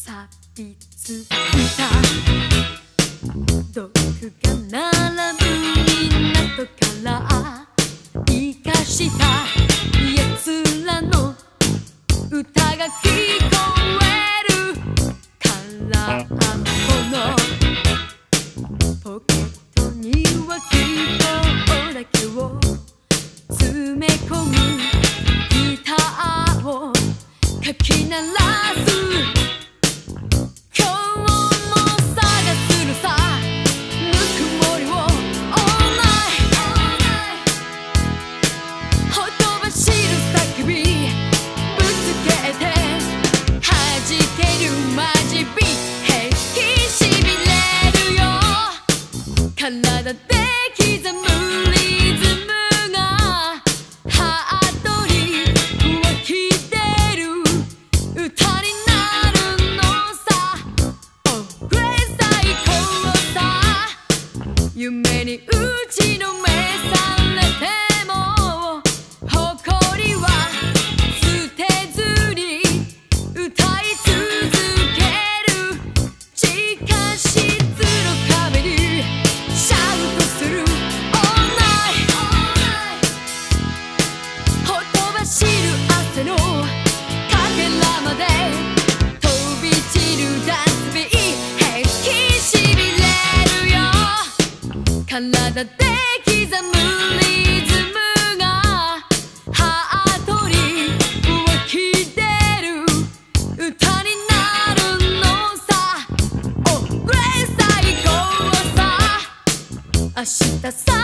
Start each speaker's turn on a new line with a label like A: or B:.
A: 錆びついた毒が並ぶ港から生かした奴らの歌が聞こえる空っぽのポケットには希望だけを詰め込むギターをかき鳴らす今日も探すのさぬくもりを All night ほとばしる叫びぶつけて弾けるマジビ平気しびれるよ体で刻むリズムがハートに湧き出る歌になるのさ Oh Grace 最高さ夢に打ちのめされても誇りは捨てずに歌い続ける地下室の壁にシャウトする All night ほとばしる汗のかけらまで飛び散るダンスビー平気しびれるよ体で刻むリズムがハートに湧き出る歌になるのさ Oh Grace 最高さ明日さ